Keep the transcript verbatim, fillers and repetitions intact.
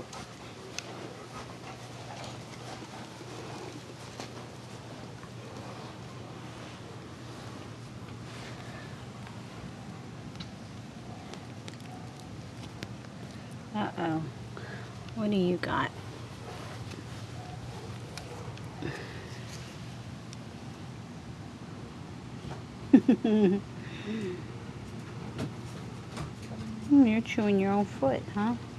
Uh-oh. What do you got? You're chewing your own foot, huh?